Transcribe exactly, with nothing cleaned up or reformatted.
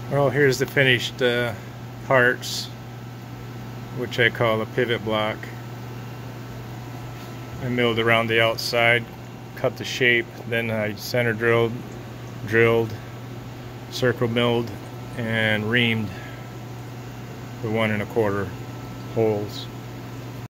Well, here's the finished uh, parts, which I call a pivot block. I milled around the outside, cut the shape, then I center drilled, drilled, circle milled, and reamed the one and a quarter holes.